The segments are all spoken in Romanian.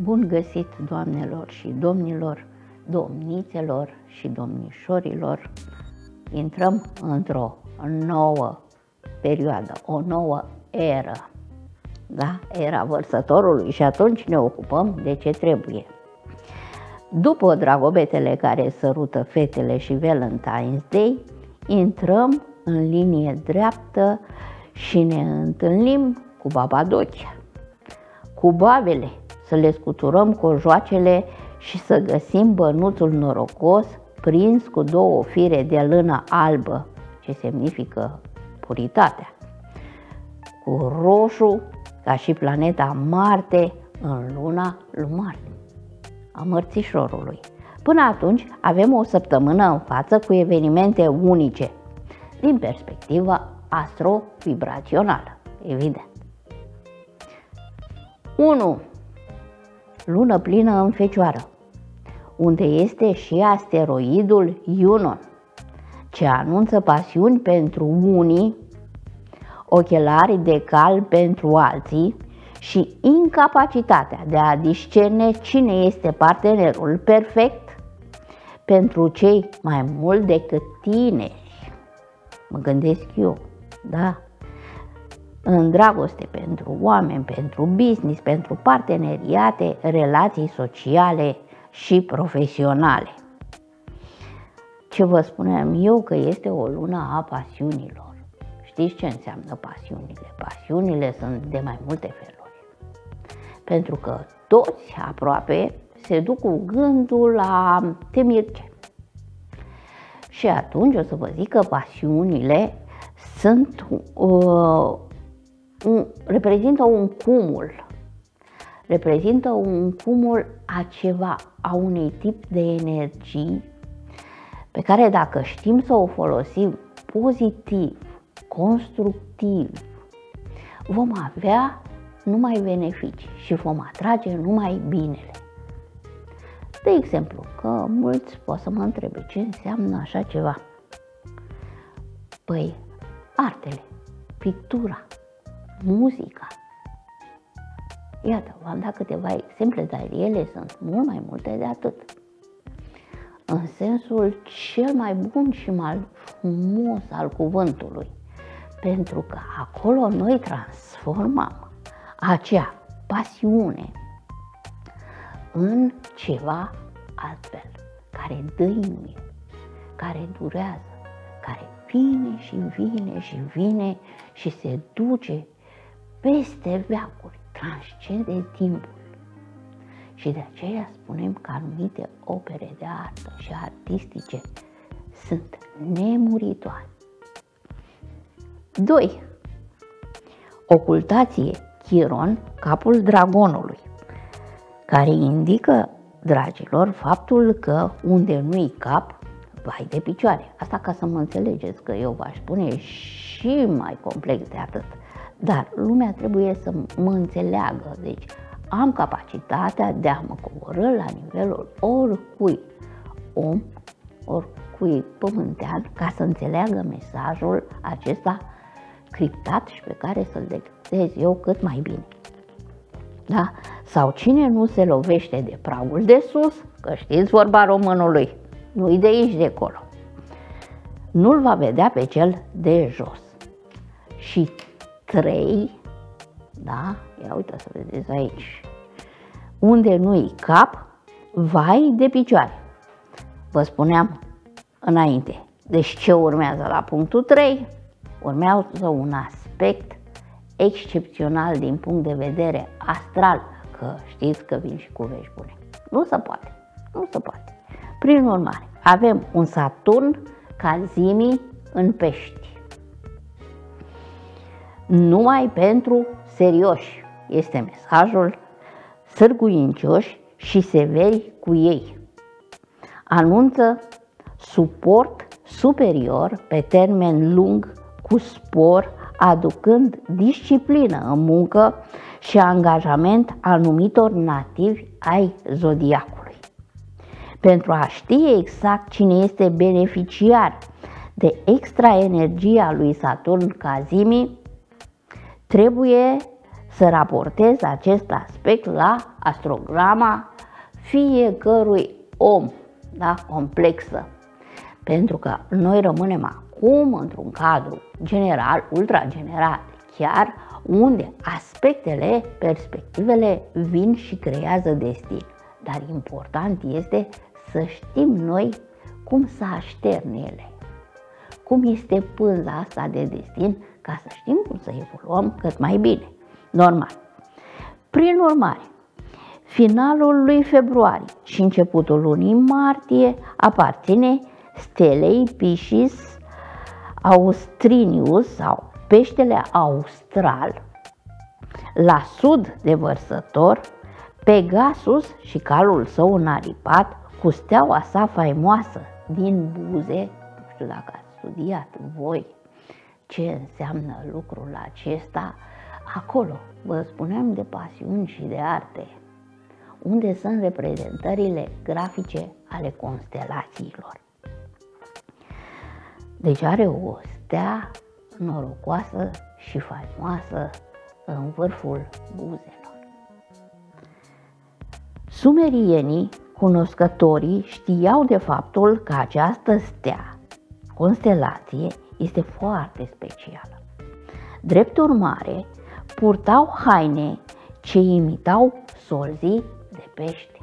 Bun găsit, doamnelor și domnilor, domnițelor și domnișorilor! Intrăm într-o nouă perioadă, o nouă eră, da? Era vărsătorului, și atunci ne ocupăm de ce trebuie. După dragobetele care sărută fetele și Valentine's Day, intrăm în linie dreaptă și ne întâlnim cu baba Dochea, cu babele, să le scuturăm cojoacele și să găsim bănuțul norocos prins cu două fire de lână albă, ce semnifică puritatea, cu roșu, ca și planeta Marte, în luna lui Marte, a mărțișorului. Până atunci avem o săptămână în față cu evenimente unice, din perspectiva astrovibrațională, evident. 1. Lună plină în Fecioară, unde este și asteroidul Iunon, ce anunță pasiuni pentru unii, ochelari de cal pentru alții și incapacitatea de a discerne cine este partenerul perfect pentru cei mai mult decât tineri. Mă gândesc eu, da? În dragoste pentru oameni, pentru business, pentru parteneriate, relații sociale și profesionale. Ce vă spuneam eu, că este o lună a pasiunilor. Știți ce înseamnă pasiunile? Pasiunile sunt de mai multe feluri. Pentru că toți aproape se duc cu gândul la temirce. Și atunci o să vă zic că pasiunile sunt reprezintă un cumul. Reprezintă un cumul a ceva, a unui tip de energii pe care, dacă știm să o folosim pozitiv, constructiv, vom avea numai beneficii și vom atrage numai binele. De exemplu, că mulți pot să mă întrebe ce înseamnă așa ceva. Păi, artele, pictura, muzica. Iată, v-am dat câteva exemple, dar ele sunt mult mai multe de atât. În sensul cel mai bun și mai frumos al cuvântului. Pentru că acolo noi transformăm acea pasiune în ceva altfel, care dăinuie, care durează, care vine și vine și vine și se duce peste veacuri, transcende timpul. Și de aceea spunem că anumite opere de artă și artistice sunt nemuritoare. 2. Ocultație Chiron, capul dragonului, care indică, dragilor, faptul că unde nu-i cap, vai de picioare. Asta ca să mă înțelegeți, că eu v-aș spune și mai complex de atât. Dar lumea trebuie să mă înțeleagă. Deci am capacitatea de a mă coborî la nivelul oricui om, oricui pământean, ca să înțeleagă mesajul acesta criptat și pe care să-l dectez eu cât mai bine. Da? Sau cine nu se lovește de pragul de sus, că știți vorba românului, nu-i de aici de acolo, nu-l va vedea pe cel de jos. Și 3, da, ia uite să vedeți aici, unde nu-i cap, vai de picioare. Vă spuneam înainte. Deci ce urmează la punctul 3? Urmează un aspect excepțional din punct de vedere astral, că știți că vin și cu vești bune. Nu se poate, nu se poate. Prin urmare, avem un Saturn ca Zimi în Pești. Numai pentru serioși este mesajul, sârguincioși și severi cu ei. Anunță suport superior pe termen lung cu spor, aducând disciplină în muncă și angajament anumitor nativi ai zodiacului. Pentru a ști exact cine este beneficiar de extra energia lui Saturn ca Zimi, trebuie să raportez acest aspect la astrograma fiecărui om, da, complexă. Pentru că noi rămânem acum într-un cadru general, ultra general, chiar unde aspectele, perspectivele vin și creează destin. Dar important este să știm noi cum să aștern ele, cum este pânza asta de destin, ca să știm cum să evoluăm cât mai bine, normal. Prin urmare, finalul lui februarie și începutul lunii martie aparține stelei Piscis Austrinius sau peștele austral. La sud de Vărsător, Pegasus și calul său înaripat cu steaua sa faimoasă din buze. Nu știu dacă ați studiat voi ce înseamnă lucrul acesta. Acolo vă spuneam de pasiuni și de arte, unde sunt reprezentările grafice ale constelațiilor. Deci are o stea norocoasă și faimoasă în vârful buzelor. Sumerienii, cunoscătorii, știau de faptul că această stea, constelație, este foarte specială. Drept urmare, purtau haine ce imitau solzii de pește.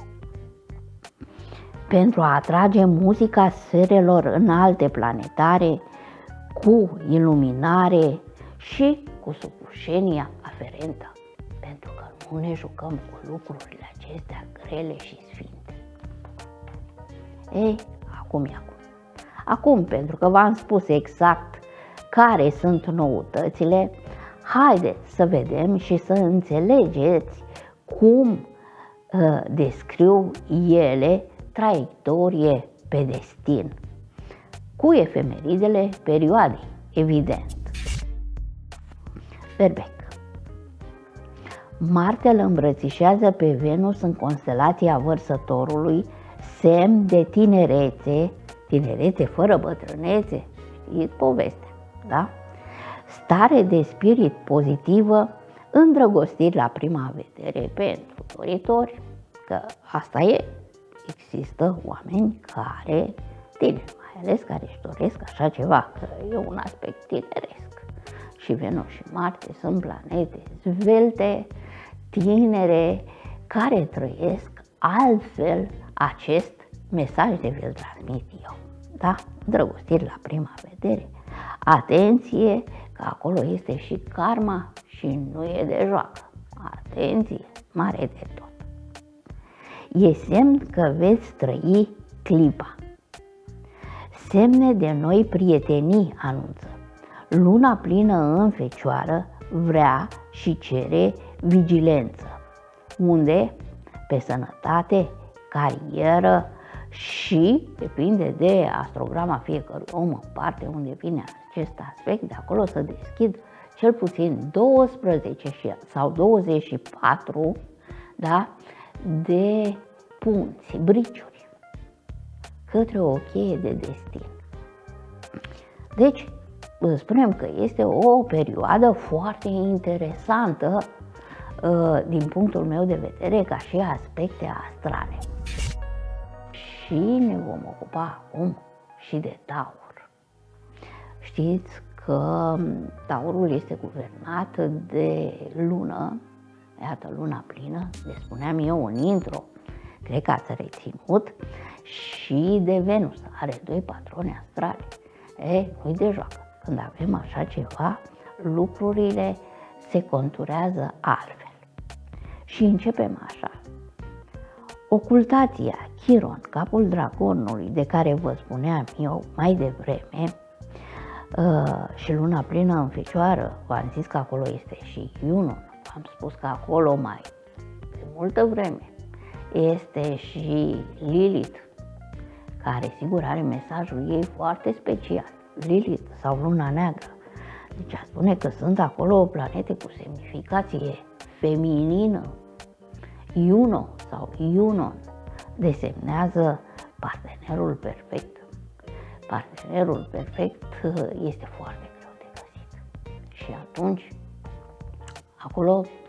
Pentru a atrage muzica sferelor înalte planetare, cu iluminare și cu supușenia aferentă, pentru că nu ne jucăm cu lucrurile acestea grele și sfinte. Ei, acum e acum. Acum, pentru că v-am spus exact care sunt noutățile, haideți să vedem și să înțelegeți cum descriu ele traiectorie pe destin, cu efemeridele perioadei, evident. Berbec. Marte îl îmbrățișează pe Venus în constelația Vărsătorului, semn de tinerețe, tinerețe fără bătrânețe, știți povestea, da? Stare de spirit pozitivă, îndrăgostiri la prima vedere pentru doritori, că asta e, există oameni care, tineri mai ales, care își doresc așa ceva, că e un aspect tineresc. Și Venus și Marte sunt planete zvelte, tinere, care trăiesc altfel acest mesaj de vi-l transmit eu. Da? Drăgostiri la prima vedere. Atenție, că acolo este și karma și nu e de joacă. Atenție, mare de tot. E semn că veți trăi clipa. Semne de noi prietenii anunță. Luna plină în Fecioară vrea și cere vigilență. Unde? Pe sănătate, carieră și depinde de astrograma fiecărui om în parte unde vine acest aspect, de acolo să deschid cel puțin 12 sau 24, da, de punți, briciuri către o cheie de destin. Deci, spunem că este o perioadă foarte interesantă din punctul meu de vedere ca și aspecte astrale. Și ne vom ocupa acum și de Taur. Știți că Taurul este guvernat de lună, iată luna plină, le spuneam eu în intro, cred că ați reținut, și de Venus, are doi patroni astrali. Nu-i de joacă. Când avem așa ceva, lucrurile se conturează altfel. Și începem așa. Ocultația, Chiron, capul dragonului, de care vă spuneam eu mai devreme, și luna plină în Fecioară, v-am zis că acolo este și Iunon, am spus că acolo mai de multă vreme este și Lilith, care sigur are mesajul ei foarte special. Lilith sau luna neagră. Deci a spune că sunt acolo planete cu semnificație feminină. Iuno sau Iunon desemnează partenerul perfect. Partenerul perfect este foarte greu de găsit. Și atunci, acolo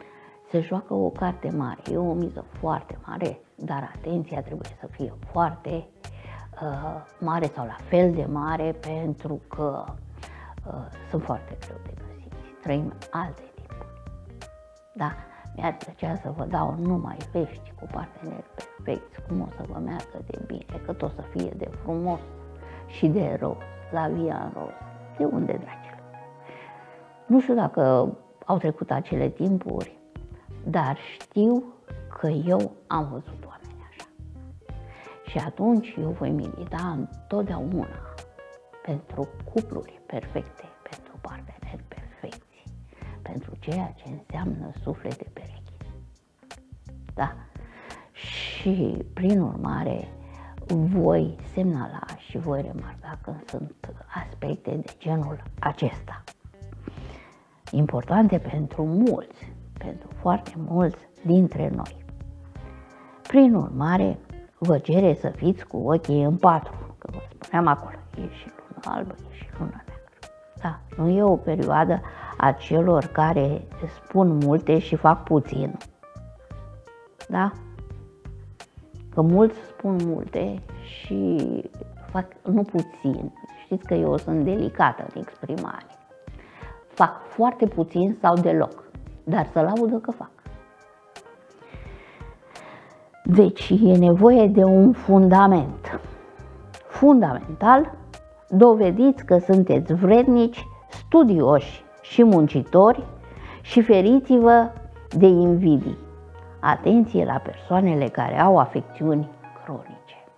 se joacă o carte mare, e o miză foarte mare, dar atenția trebuie să fie foarte mare sau la fel de mare, pentru că sunt foarte greu de găsit. Trăim alte timpuri. Da? Mi-ar plăcea să vă dau numai vești cu parteneri perfecți, cum o să vă meargă de bine, cât o să fie de frumos și de roz, la via în roz. De unde, dragilor? Nu știu dacă au trecut acele timpuri, dar știu că eu am văzut oameni așa. Și atunci eu voi milita întotdeauna pentru cupluri perfecte, pentru parteneri perfecți, pentru ceea ce înseamnă suflete perechi. Da? Și prin urmare voi semnala și voi remarca când sunt aspecte de genul acesta. Importante pentru mulți, pentru foarte mulți dintre noi. Prin urmare, vă cere să fiți cu ochii în patru, că vă spuneam acolo, e și luna albă, e și luna neagră. Da, nu e o perioadă a celor care spun multe și fac puțin. Da? Că mulți spun multe și fac nu puțin. Știți că eu sunt delicată în exprimare. Fac foarte puțin sau deloc, dar să laudă că fac. Deci e nevoie de un fundament. Fundamental, dovediți că sunteți vrednici, studioși și muncitori și feriți-vă de invidii. Atenție la persoanele care au afecțiuni cronice.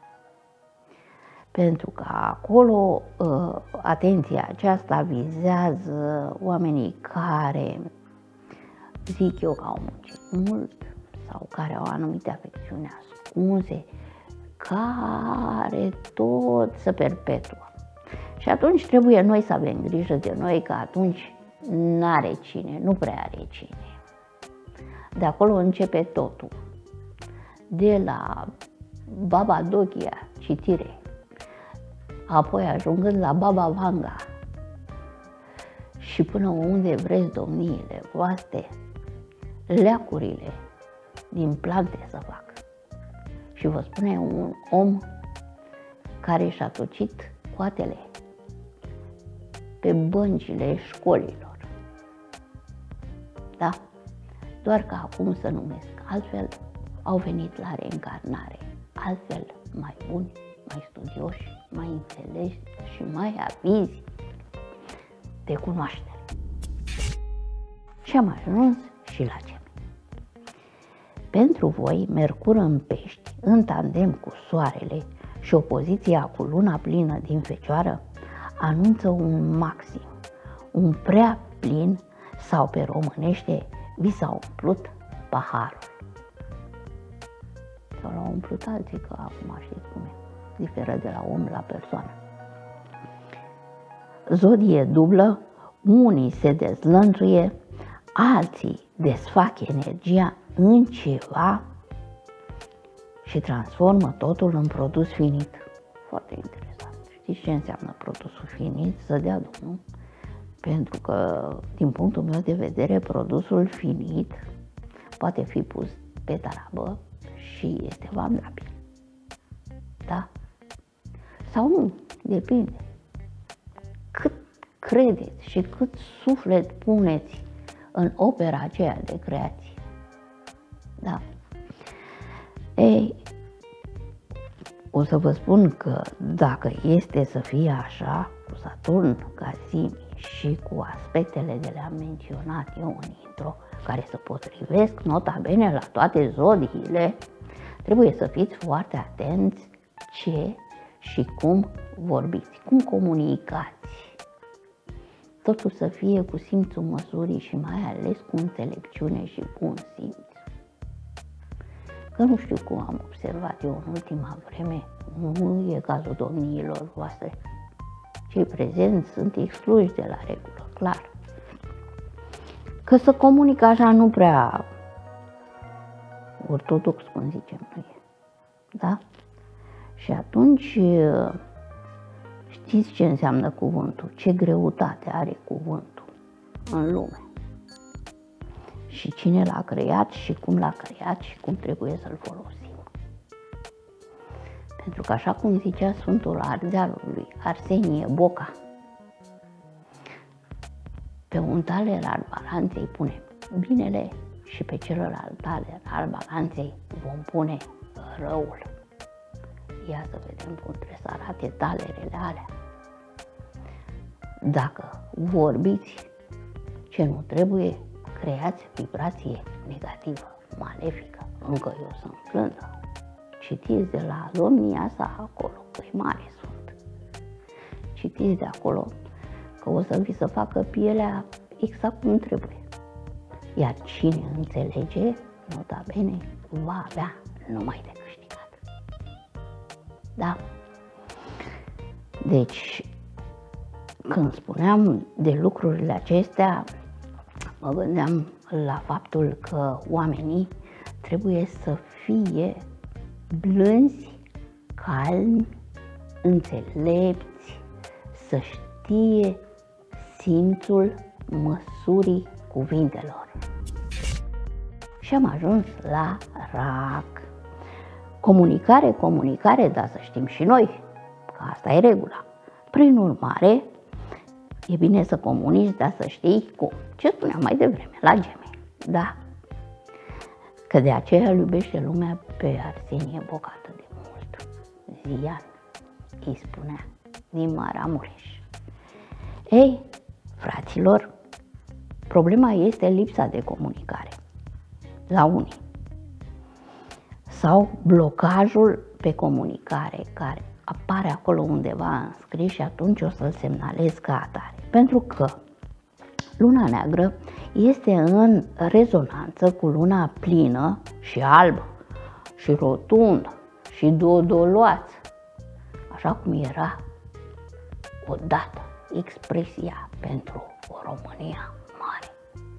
Pentru că acolo atenția aceasta vizează oamenii care, zic eu, că au muncit mult sau care au anumite afecțiuni ascunse, care tot se perpetuă. Și atunci trebuie noi să avem grijă de noi, că atunci n-are cine, nu prea are cine. De acolo începe totul. De la Baba Doghia, citire, apoi ajungând la Baba Vanga și până unde vreți domniile voastre, leacurile din plante să fac. Și vă spune un om care și-a tocit coatele pe băncile școlilor. Da? Doar că acum se numesc altfel, au venit la reîncarnare, altfel mai buni, mai studioși, mai înțeleși și mai avizi de cunoaștere. Și am ajuns și la Gemeni. Pentru voi, Mercur în Pești, în tandem cu Soarele și opoziția cu Luna plină din Fecioară, anunță un maxim, un prea plin sau pe românește vi s-a umplut paharul. Sau l-au umplut alții, că acum știți cum e, diferă de la om la persoană. Zodie dublă, unii se dezlănțuie, alții desfac energia în ceva și transformă totul în produs finit. Foarte interesant. Știți ce înseamnă produsul finit? Să dea Domnul. Pentru că, din punctul meu de vedere, produsul finit poate fi pus pe tarabă și este valabil. Da? Sau nu, depinde. Cât credeți și cât suflet puneți în opera aceea de creație. Da. Ei, o să vă spun că dacă este să fie așa, cu Saturn, Cazimi și cu aspectele de le-am menționat eu în intro, care se potrivesc nota bene la toate zodiile, trebuie să fiți foarte atenți ce și cum vorbiți, cum comunicați. Totul să fie cu simțul măsurii și mai ales cu înțelepciune și bun simț. Că nu știu cum am observat eu în ultima vreme, nu e cazul domniilor voastre. Cei prezenți sunt excluși de la regulă, clar. Că să comunică așa nu prea ortodox, cum zicem noi. Da? Și atunci știți ce înseamnă cuvântul, ce greutate are cuvântul în lume. și cine l-a creat și cum l-a creat și cum trebuie să-l folosim. Pentru că, așa cum zicea Sfântul Ardealului Arsenie Boca, pe un taler al balanței punem binele și pe celălalt taler al balanței vom pune răul. Ia să vedem cum trebuie să arate talerele alea. Dacă vorbiți ce nu trebuie, creați vibrație negativă, malefică. Încă eu sunt plândă. Citiți de la domnia sa acolo, că e mare sunt. Citiți de acolo că o să vi se facă pielea exact cum trebuie. Iar cine înțelege, nota bene, va avea numai de câștigat. Da? Deci, când spuneam de lucrurile acestea, mă gândeam la faptul că oamenii trebuie să fie blânzi, calmi, înțelepți, să știe simțul măsurii cuvintelor. Și am ajuns la rac. Comunicare, dar să știm și noi că asta e regula. Prin urmare, e bine să comunici, dar să știi cum. Ce spuneam mai devreme, la geme, da? Că de aceea îl iubește lumea pe Arsenie Boca atât de mult. Zian îi spunea din Maramureș. Ei, fraților, problema este lipsa de comunicare la unii sau blocajul pe comunicare care apare acolo undeva înscris și atunci o să-l semnalez ca atare. Pentru că luna neagră este în rezonanță cu luna plină și albă și rotundă și dodoloață, așa cum era odată expresia pentru o România mare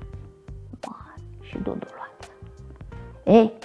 și dodoloață. Ei,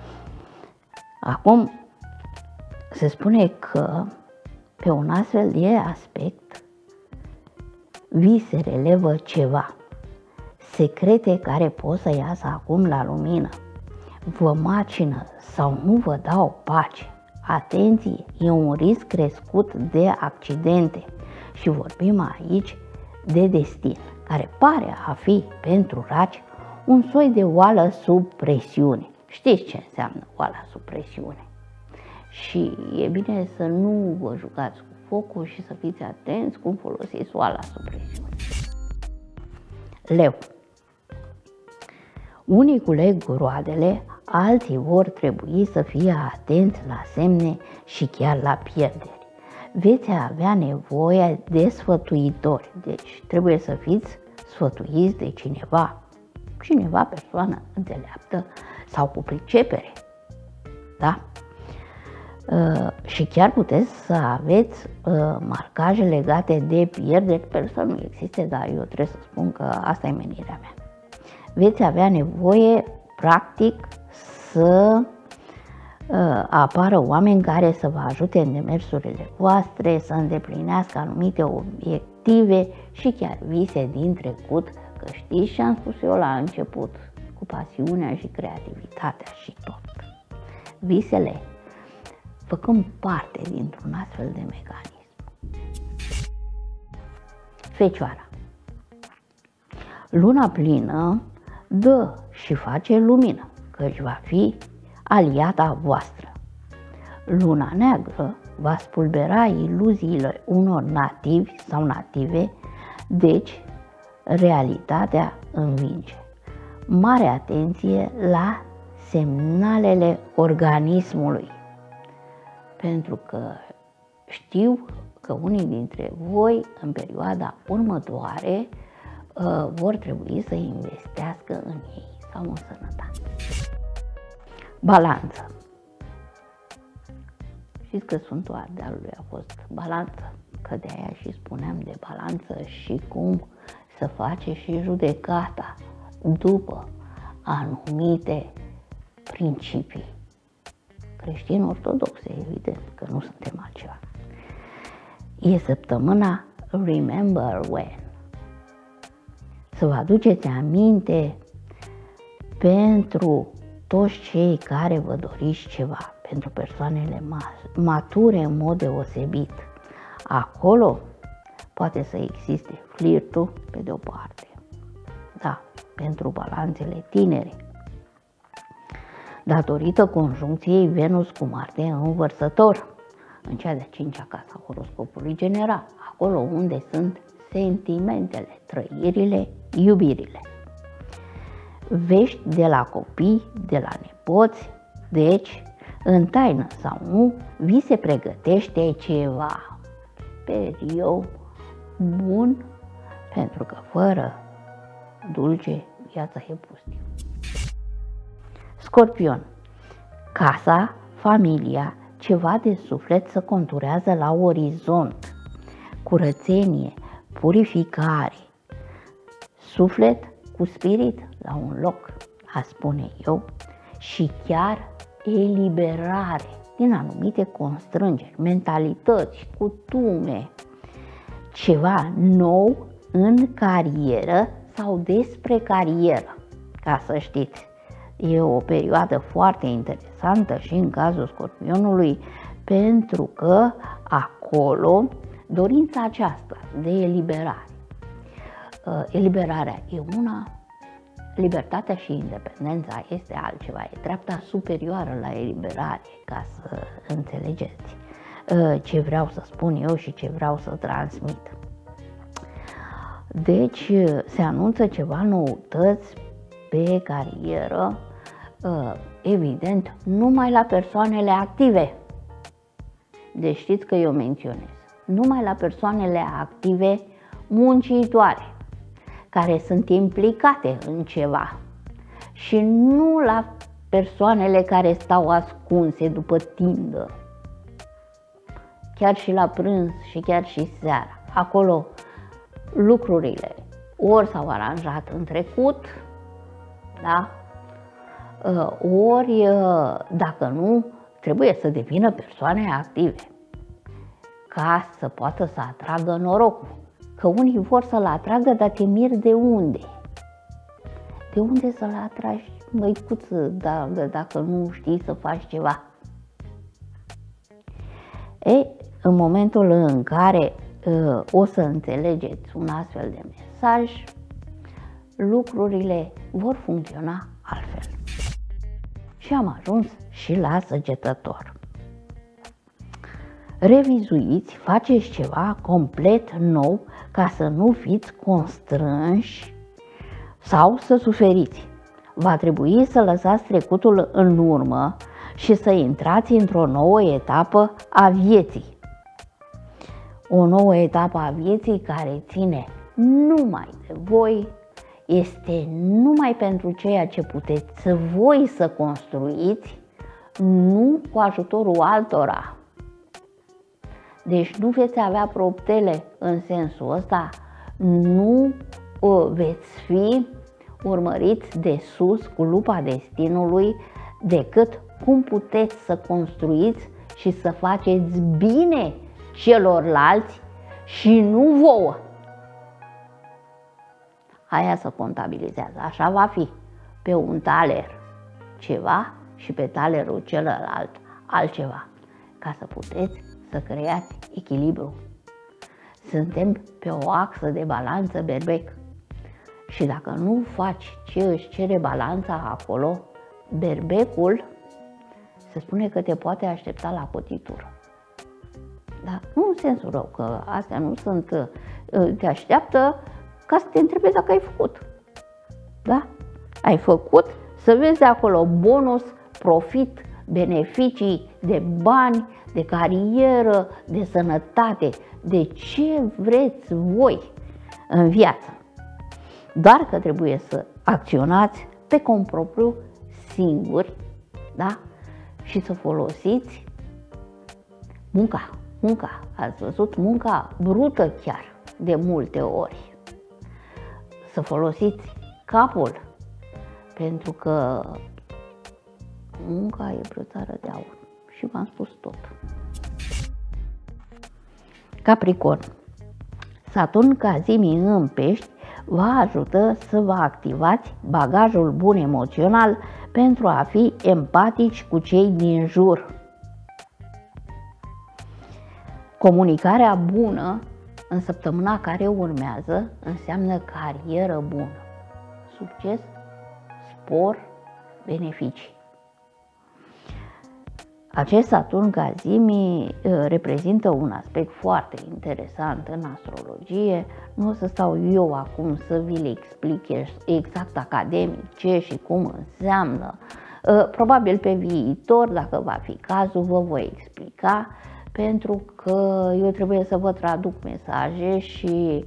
acum se spune că pe un astfel de aspect vi se relevă ceva, secrete care pot să iasă acum la lumină, vă macină sau nu vă dau pace. Atenție, e un risc crescut de accidente și vorbim aici de destin, care pare a fi pentru raci un soi de oală sub presiune. Știți ce înseamnă oala sub presiune? Și e bine să nu vă jucați cu focul și să fiți atenți cum folosiți oala sub presiune. Leu. Unii culeg roadele, alții vor trebui să fie atenți la semne și chiar la pierderi. Veți avea nevoie de sfătuitori, deci trebuie să fiți sfătuiți de cineva, persoană înțeleaptă sau cu pricepere. Da? Și chiar puteți să aveți marcaje legate de pierderi, sper să nu existe, dar eu trebuie să spun că asta e menirea mea. Veți avea nevoie, practic, să apară oameni care să vă ajute în demersurile voastre, să îndeplinească anumite obiective și chiar vise din trecut, că știți ce am spus eu la început, cu pasiunea și creativitatea și tot. Visele făcând parte dintr-un astfel de mecanism. Fecioara. Luna plină dă și face lumină, căci va fi aliata voastră. Luna neagră va spulbera iluziile unor nativi sau native, deci realitatea învinge. Mare atenție la semnalele organismului, pentru că știu că unii dintre voi în perioada următoare vor trebui să investească în ei sau în sănătate. Balanță. Știți că Sfântul Ardealului a fost balanță, că de aia și spuneam de balanță și cum să face și judecata după anumite principii creștin-ortodoxe, evident, că nu suntem altceva. E săptămâna Remember When. Să vă aduceți aminte pentru toți cei care vă doriți ceva, pentru persoanele mature în mod deosebit, acolo poate să existe flirtul pe de o parte. Da, pentru balanțele tinere. Datorită conjuncției Venus cu Marte în Vărsător, în cea de-a 5-a casă a horoscopului general, acolo unde sunt sentimentele, trăirile, iubirile. Vești de la copii, de la nepoți, deci, în taină sau nu, vi se pregătește ceva periou bun, pentru că fără dulce viața e pustiu. Scorpion. Casa, familia, ceva de suflet se conturează la orizont. Curățenie, purificare, suflet cu spirit la un loc, a spune eu, și chiar eliberare din anumite constrângeri, mentalități, cutume, ceva nou în carieră sau despre carieră, ca să știți. E o perioadă foarte interesantă și în cazul Scorpionului, pentru că acolo dorința aceasta de eliberare. Eliberarea e una, libertatea și independența este altceva, e treapta superioară la eliberare, ca să înțelegeți ce vreau să spun eu și ce vreau să transmit. Deci se anunță ceva noutăți pe carieră, evident, numai la persoanele active. Deci știți că eu menționez, numai la persoanele active muncitoare, care sunt implicate în ceva și nu la persoanele care stau ascunse după tindă, chiar și la prânz și chiar și seara. Acolo lucrurile ori s-au aranjat în trecut, da? Ori, dacă nu, trebuie să devină persoane active ca să poată să atragă norocul. Că unii vor să-l atragă, dar te miri de unde? De unde să-l atragi, măicuță, dacă nu știi să faci ceva? În momentul în care o să înțelegeți un astfel de mesaj, lucrurile vor funcționa altfel. Și am ajuns și la Săgetător. Revizuiți, faceți ceva complet nou ca să nu fiți constrânși sau să suferiți. Va trebui să lăsați trecutul în urmă și să intrați într-o nouă etapă a vieții. O nouă etapă a vieții care ține numai de voi, este numai pentru ceea ce puteți voi să construiți, nu cu ajutorul altora. Deci nu veți avea proptele în sensul ăsta, nu veți fi urmăriți de sus cu lupa destinului, decât cum puteți să construiți și să faceți bine celorlalți și nu vouă. Aia se contabilizează, așa va fi. Pe un taler ceva și pe talerul celălalt altceva, ca să puteți să creați echilibru. Suntem pe o axă de balanță berbec și dacă nu faci ce își cere balanța acolo, berbecul se spune că te poate aștepta la cotitură. Dar nu în sensul rău, că astea nu sunt, te așteaptă ca să te întrebe dacă ai făcut. Da? Ai făcut, să vezi acolo bonus, profit, beneficii de bani, de carieră, de sănătate, de ce vreți voi în viață. Doar că trebuie să acționați pe cont propriu, singuri, da? Și să folosiți munca, ați văzut, munca brută chiar de multe ori. Să folosiți capul, pentru că munca e brățară de aur. Și v-am spus tot. Capricorn. Saturn cazimii în Pești vă ajută să vă activați bagajul bun emoțional pentru a fi empatici cu cei din jur. Comunicarea bună în săptămâna care urmează înseamnă carieră bună, succes, spor, beneficii. Acest Saturn Cazimi reprezintă un aspect foarte interesant în astrologie. Nu o să stau eu acum să vi le explic exact academic ce și cum înseamnă. Probabil pe viitor, dacă va fi cazul, vă voi explica, pentru că eu trebuie să vă traduc mesaje și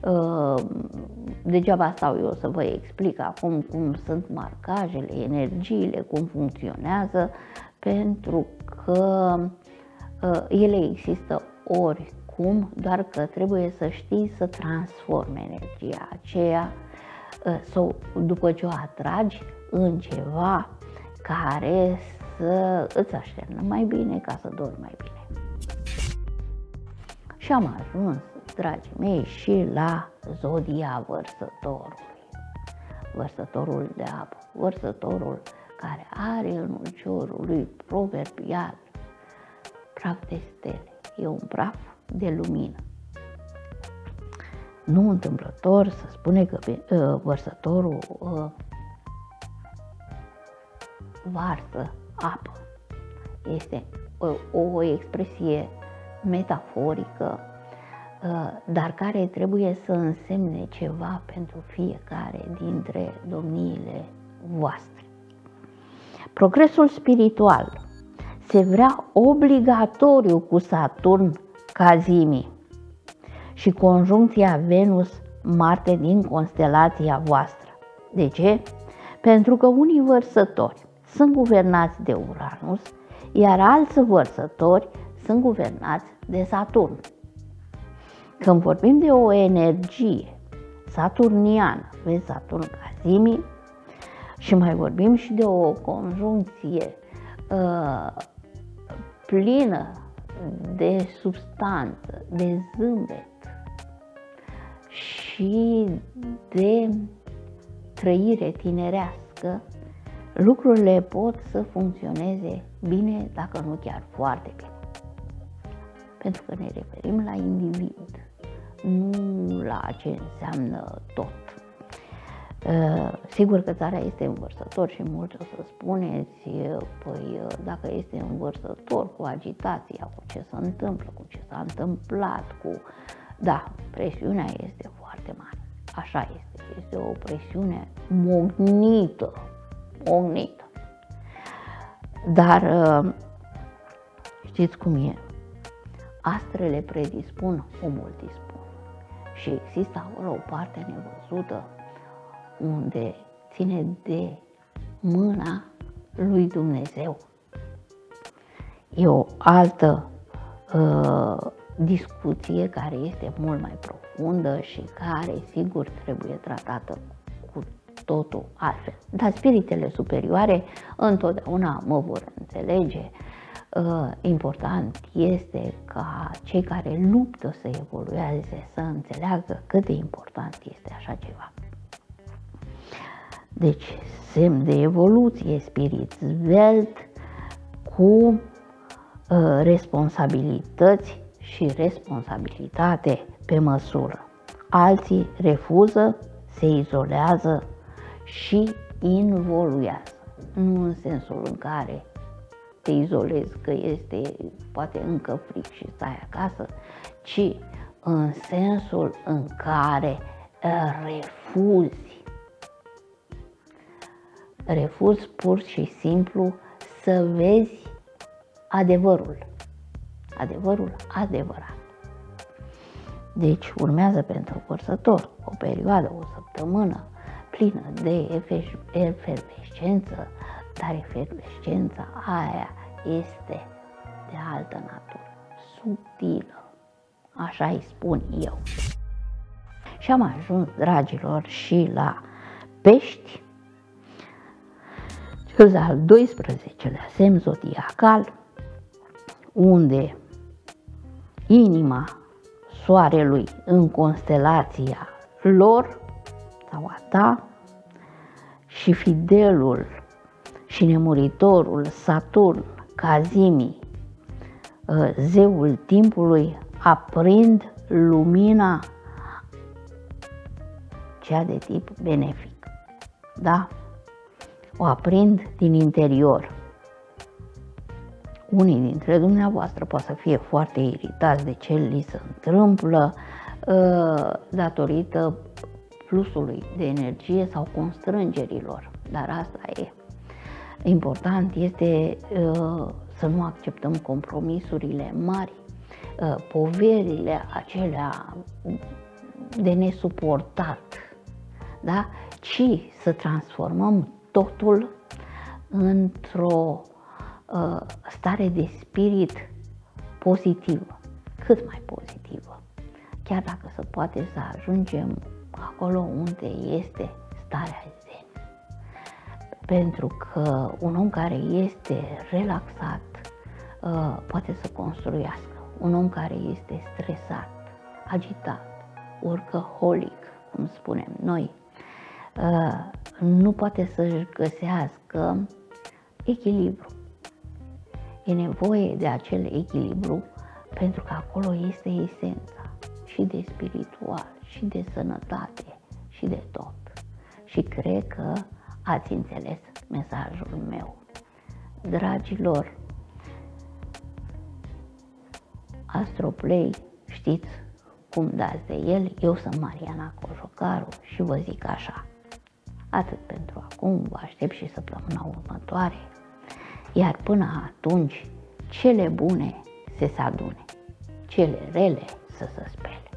degeaba stau eu să vă explic acum cum sunt marcajele, energiile, cum funcționează, pentru că ele există oricum, doar că trebuie să știi să transformi energia aceea sau după ce o atragi în ceva care să îți așternă mai bine, ca să dormi mai bine. Și am ajuns, dragii mei, și la zodia Vărsătorului. Vărsătorul de apă, Vărsătorul care are în ulciorul lui proverbial praf de stele. E un praf de lumină. Nu întâmplător să spune că Vărsătorul varsă apă. Este o expresie metaforică, dar care trebuie să însemne ceva pentru fiecare dintre domniile voastre. Progresul spiritual se vrea obligatoriu cu Saturn Cazimi și conjuncția Venus-Marte din constelația voastră. De ce? Pentru că unii vărsători sunt guvernați de Uranus, iar alți vărsători sunt guvernați de Saturn. Când vorbim de o energie saturniană, vezi Saturn Cazimi, și mai vorbim și de o conjuncție plină de substanță, de zâmbet și de trăire tinerească, lucrurile pot să funcționeze bine, dacă nu chiar foarte bine. Pentru că ne referim la individ, nu la ce înseamnă tot. Sigur că țara este învărsător și mulți o să spuneți, păi dacă este învărsător cu agitația, cu ce se întâmplă, cu ce s-a întâmplat, Da, presiunea este foarte mare, așa este o presiune mognită. Dar știți cum e? Astrele predispun, omul dispune. Și există acolo o parte nevăzută unde ține de mâna lui Dumnezeu. E o altă discuție care este mult mai profundă și care, sigur, trebuie tratată cu totul altfel. Dar spiritele superioare întotdeauna mă vor înțelege. Important este ca cei care luptă să evolueze să înțeleagă cât de important este așa ceva. Deci, semn de evoluție, spirit zvelt, cu responsabilități și responsabilitate pe măsură. Alții refuză, se izolează și involuează. Nu în sensul în care te izolezi că este poate încă fric și stai acasă, ci în sensul în care refuzi pur și simplu să vezi adevărul adevărat. Deci urmează pentru Vărsător o perioadă, o săptămână plină de efervescență, dar efervescența aia este de altă natură, subtilă, așa îi spun eu. Și am ajuns, dragilor, și la Pești, cel de-al 12-lea semn zodiacal, unde inima Soarelui în constelația lor sau a ta, și fidelul și nemuritorul Saturn, Cazimi, zeul timpului, aprind lumina cea de tip benefic. Da? O aprind din interior. Unii dintre dumneavoastră poate să fie foarte iritați de ce li se întâmplă datorită fluxului de energie sau constrângerilor, dar asta e. Important este să nu acceptăm compromisurile mari, poverile acelea de nesuportat, da? Ci să transformăm totul într-o stare de spirit pozitivă, cât mai pozitivă, chiar dacă se poate să ajungem acolo unde este starea zen. Pentru că un om care este relaxat poate să construiască. Un om care este stresat, agitat, workaholic, cum spunem noi, nu poate să-și găsească echilibru. E nevoie de acel echilibru pentru că acolo este esența și de spiritual, și de sănătate, și de tot. Și cred că ați înțeles mesajul meu. Dragilor, Astroplay, știți cum dați de el, eu sunt Mariana Cojocaru și vă zic așa. Atât pentru acum, vă aștept și săptămâna următoare, iar până atunci, cele bune să se adune, cele rele să se spele.